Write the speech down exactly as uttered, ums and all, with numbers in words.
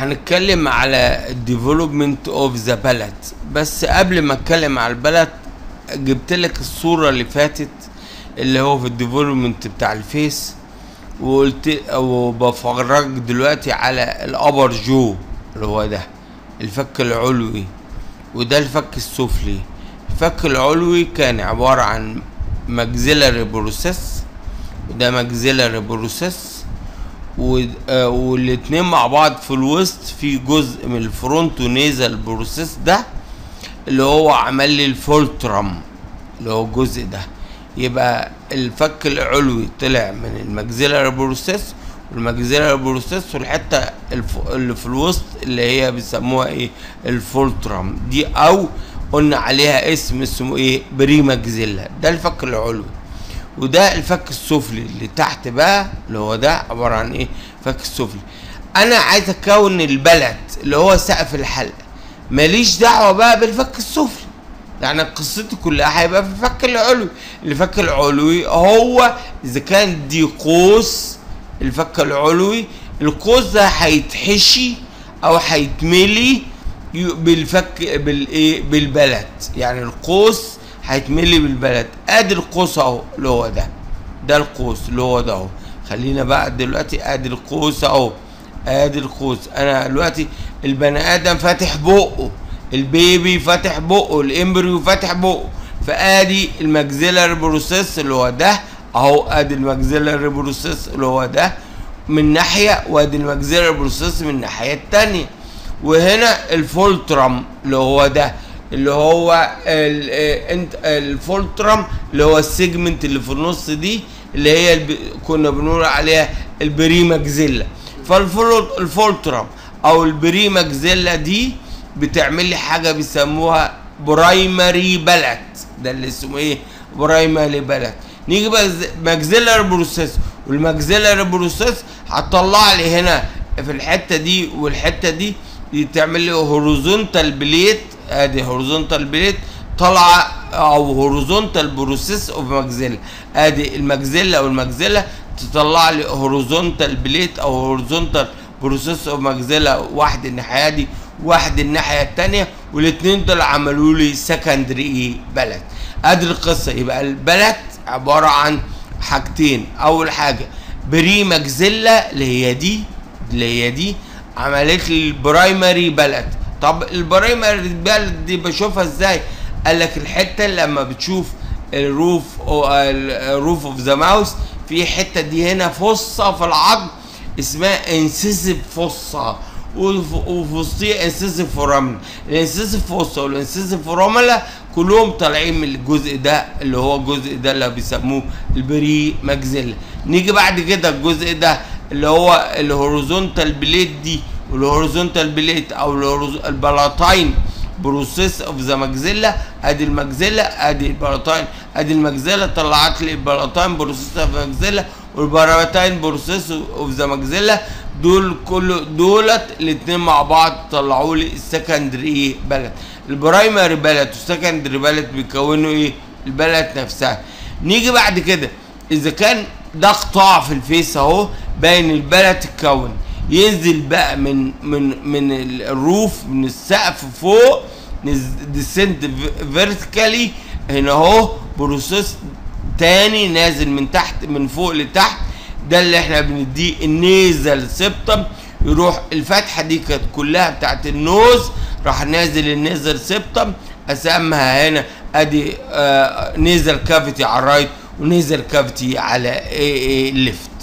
هنتكلم على development of the palate. بس قبل ما اتكلم على البلد جبت لك الصورة اللي فاتت اللي هو في الديفلوبمنت بتاع الفيس، وقلت وبفرجك دلوقتي على الابر جو اللي هو ده الفك العلوي، وده الفك السفلي. الفك العلوي كان عبارة عن ماكسيلاري بروسيس، وده ماكسيلاري بروسيس، والاتنين مع بعض في الوسط في جزء من الفرونتو نيزل بروسيس ده اللي هو عمل لي الفولترم اللي هو الجزء ده. يبقى الفك العلوي طلع من الماكسيلاري بروسيس، والماكسيلاري بروسيس والحته اللي في الوسط اللي هي بيسموها ايه الفولترم دي، او قلنا عليها اسم اسمه ايه بري ماكسيلا. ده الفك العلوي. وده الفك السفلي اللي تحت بقى اللي هو ده عباره عن ايه فك السفلي. انا عايز اكون البلد اللي هو سقف الحلقه، ماليش دعوه بقى بالفك السفلي، يعني قصتي كلها هيبقى في الفك العلوي. الفك العلوي هو اذا كان دي قوس الفك العلوي، القوس ده هيتحشي او هيتملي بالفك بالايه بالبلد، يعني القوس هيتملي بالبلد. ادي القوس اهو اللي هو ده، ده القوس اللي هو ده اهو. خلينا بقى دلوقتي ادي القوس اهو، ادي القوس. انا دلوقتي البني ادم فاتح بقه، البيبي فاتح بقه، الامبريو فاتح بقه، فادي الماكسيلاري بروسيس اللي هو ده اهو. ادي الماكسيلاري بروسيس اللي هو ده من ناحيه، وادي الماكسيلاري بروسيس من الناحيه الثانيه. وهنا الفولترم اللي هو ده اللي هو انت الفولترم اللي هو السيجمنت اللي في النص دي اللي هي الب... كنا بنقول عليها البري ماكسيلا. فالفولترم او البري ماكسيلا دي بتعمل لي حاجه بيسموها برايمري بلد، ده اللي اسمه ايه برايمري بلد. نيجي بقى ماكسيلاري بروسيس، والماكسيلاري بروسيس هتطلع لي هنا في الحته دي والحته دي دي تعمل لي هوريزونتال بليت. ادي هوريزونتال بليت طالعه او هوريزونتال بروسيس اوف ماكسيلا. ادي الماكسيلا والماكسيلا تطلع لي هوريزونتال بليت او هوريزونتال بروسيس اوف ماكسيلا، واحد الناحيه دي واحد الناحيه الثانيه، والاثنين دول عملوا لي سكندري ايه بلد. ادي القصه. يبقى البلد عباره عن حاجتين. اول حاجه بري ماكسيلا اللي هي دي اللي هي دي عملت لي البرايمري بلد. طب البرايمري بلد دي بشوفها ازاي؟ قال لك الحته لما بتشوف الروف او الروف اوف ذا ماوس، في حته دي هنا فصه في العظم اسمها انسيسيف فصه، وفي وسطيها انسيسيف فوراملا. الانسيسيف فصه والانسيسيف فوراملا كلهم طالعين من الجزء ده اللي هو الجزء ده اللي بيسموه البري ماكسيلا. نيجي بعد كده الجزء ده اللي هو الهوريزونتال بليت دي، والهوريزونتال بليت او البلاتاين بروسيس اوف ذا ماكسيلا. ادي الماكسيلا ادي البلاتاين، ادي الماكسيلا طلعت لي البلاتاين بروسيس اوف ذا ماكسيلا، والبلاتاين بروسيس اوف ذا ماكسيلا. دول كل دولت الاثنين مع بعض طلعوا لي السكندري بلد. البرايمري بلد والسكندري بلد بيكونوا ايه البلد نفسها. نيجي بعد كده اذا كان ده قطاع في الفيس اهو باين البلد تتكون، ينزل بقى من من من الروف من السقف فوق ديسنت فيرتيكالي هنا اهو بروسيس تاني نازل من تحت من فوق لتحت. ده اللي احنا بنديه النيزل سيبتم. يروح الفتحه دي كانت كلها بتاعت النوز، راح نازل النيزل سيبتم. اسمها هنا ادي آه نيزل كافيتي على الرايت ونيزل كافيتي على الليفت.